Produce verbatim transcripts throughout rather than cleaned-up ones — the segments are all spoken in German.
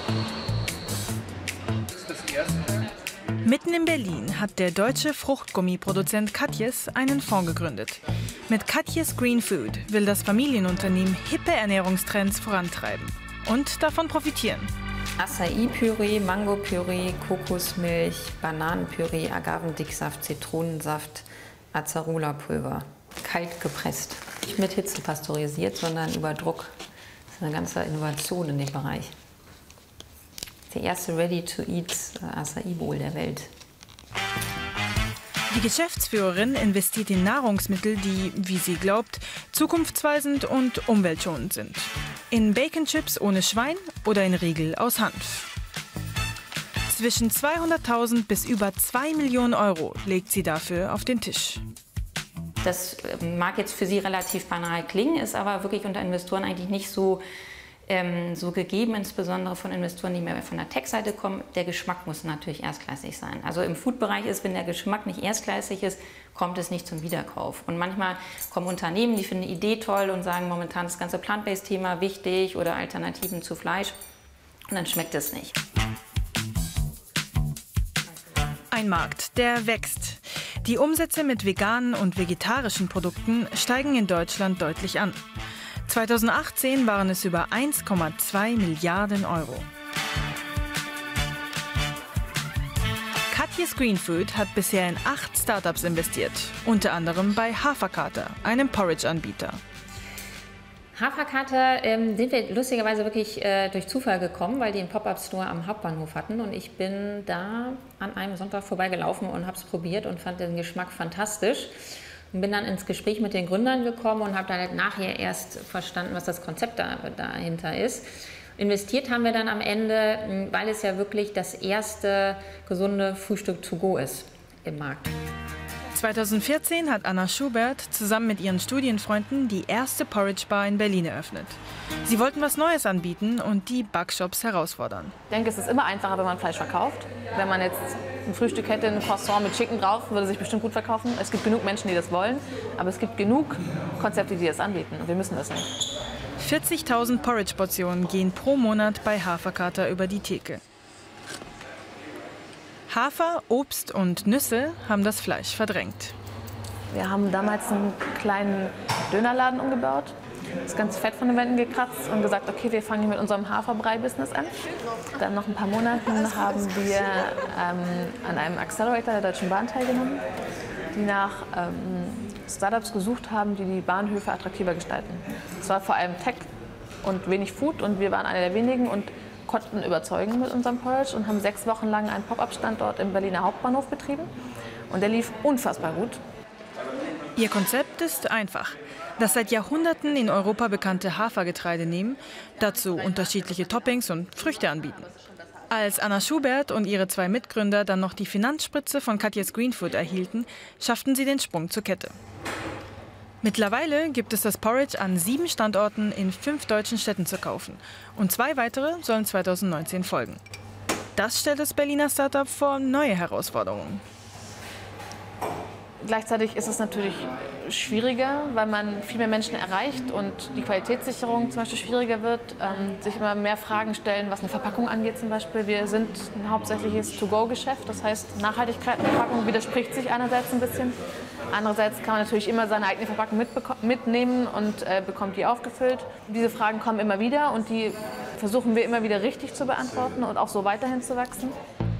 Mitten in Berlin hat der deutsche Fruchtgummiproduzent Katjes einen Fonds gegründet. Mit Katjes Green Food will das Familienunternehmen hippe Ernährungstrends vorantreiben und davon profitieren. Acai-Püree, Mango-Püree, Kokosmilch, Bananenpüree, Agavendicksaft, Zitronensaft, Acerola-Pulver. Kalt gepresst. Nicht mit Hitze pasteurisiert, sondern über Druck. Das ist eine ganze Innovation in dem Bereich. Der erste Ready-to-Eat Acai-Bowl der Welt. Die Geschäftsführerin investiert in Nahrungsmittel, die, wie sie glaubt, zukunftsweisend und umweltschonend sind. In Baconchips ohne Schwein oder in Riegel aus Hanf. Zwischen zweihunderttausend bis über zwei Millionen Euro legt sie dafür auf den Tisch. Das mag jetzt für Sie relativ banal klingen, ist aber wirklich unter Investoren eigentlich nicht so, ähm, so gegeben, insbesondere von Investoren, die mehr von der Tech-Seite kommen. Der Geschmack muss natürlich erstklassig sein. Also im Food-Bereich ist, wenn der Geschmack nicht erstklassig ist, kommt es nicht zum Wiederkauf. Und manchmal kommen Unternehmen, die finden eine Idee toll und sagen momentan das ganze Plant-Based-Thema wichtig oder Alternativen zu Fleisch und dann schmeckt es nicht. Ein Markt, der wächst. Die Umsätze mit veganen und vegetarischen Produkten steigen in Deutschland deutlich an. zweitausendachtzehn waren es über eins Komma zwei Milliarden Euro. Katjes Green Food hat bisher in acht Startups investiert, unter anderem bei Haferkater, einem Porridge-Anbieter. Haferkater ähm, sind wir lustigerweise wirklich äh, durch Zufall gekommen, weil die einen Pop-Up-Store am Hauptbahnhof hatten. Und ich bin da an einem Sonntag vorbeigelaufen und habe es probiert und fand den Geschmack fantastisch. Und bin dann ins Gespräch mit den Gründern gekommen und habe dann halt nachher erst verstanden, was das Konzept da, dahinter ist. Investiert haben wir dann am Ende, weil es ja wirklich das erste gesunde Frühstück to go ist im Markt. zweitausendvierzehn hat Anna Schubert zusammen mit ihren Studienfreunden die erste Porridge Bar in Berlin eröffnet. Sie wollten was Neues anbieten und die Backshops herausfordern. Ich denke, es ist immer einfacher, wenn man Fleisch verkauft. Wenn man jetzt ein Frühstück hätte, ein Croissant mit Chicken drauf, würde sich bestimmt gut verkaufen. Es gibt genug Menschen, die das wollen, aber es gibt genug Konzepte, die das anbieten und wir müssen das nicht. vierzigtausend Porridge-Portionen gehen pro Monat bei Haferkater über die Theke. Hafer, Obst und Nüsse haben das Fleisch verdrängt. Wir haben damals einen kleinen Dönerladen umgebaut, das ganze Fett von den Wänden gekratzt und gesagt, okay, wir fangen mit unserem Haferbrei-Business an. Dann nach ein paar Monaten haben wir ähm, an einem Accelerator der Deutschen Bahn teilgenommen, die nach ähm, Startups gesucht haben, die die Bahnhöfe attraktiver gestalten. Es war vor allem Tech und wenig Food und wir waren einer der wenigen und konnten überzeugen mit unserem Porridge und haben sechs Wochen lang einen Pop-Up-Standort im Berliner Hauptbahnhof betrieben. Und der lief unfassbar gut. Ihr Konzept ist einfach. Das seit Jahrhunderten in Europa bekannte Hafergetreide nehmen, dazu unterschiedliche Toppings und Früchte anbieten. Als Anna Schubert und ihre zwei Mitgründer dann noch die Finanzspritze von Katjes Green Food erhielten, schafften sie den Sprung zur Kette. Mittlerweile gibt es das Porridge an sieben Standorten in fünf deutschen Städten zu kaufen. Und zwei weitere sollen zweitausendneunzehn folgen. Das stellt das Berliner Startup vor neue Herausforderungen. Gleichzeitig ist es natürlich schwieriger, weil man viel mehr Menschen erreicht und die Qualitätssicherung zum Beispiel schwieriger wird. Ähm, sich immer mehr Fragen stellen, was eine Verpackung angeht zum Beispiel. Wir sind ein hauptsächliches To-Go-Geschäft, das heißt Nachhaltigkeit in der Verpackung widerspricht sich einerseits ein bisschen. Andererseits kann man natürlich immer seine eigene Verpackung mitnehmen und äh, bekommt die aufgefüllt. Diese Fragen kommen immer wieder und die versuchen wir immer wieder richtig zu beantworten und auch so weiterhin zu wachsen.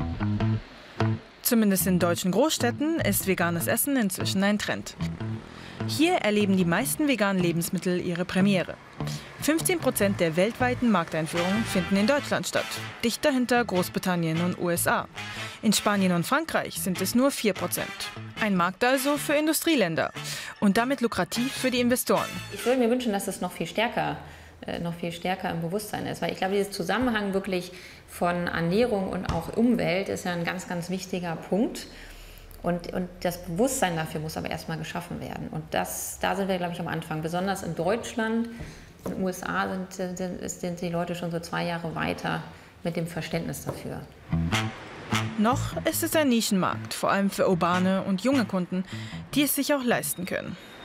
Zumindest in deutschen Großstädten ist veganes Essen inzwischen ein Trend. Hier erleben die meisten veganen Lebensmittel ihre Premiere. fünfzehn Prozent der weltweiten Markteinführungen finden in Deutschland statt, dicht dahinter Großbritannien und U S A. In Spanien und Frankreich sind es nur vier Prozent. Ein Markt also für Industrieländer und damit lukrativ für die Investoren. Ich würde mir wünschen, dass es noch viel stärker, äh, noch viel stärker im Bewusstsein ist, weil ich glaube, dieser Zusammenhang wirklich von Ernährung und auch Umwelt ist ja ein ganz, ganz wichtiger Punkt. Und, und das Bewusstsein dafür muss aber erstmal geschaffen werden. Und das, da sind wir, glaube ich, am Anfang. Besonders in Deutschland, in den U S A sind, sind, sind die Leute schon so zwei Jahre weiter mit dem Verständnis dafür. Noch ist es ein Nischenmarkt, vor allem für urbane und junge Kunden, die es sich auch leisten können.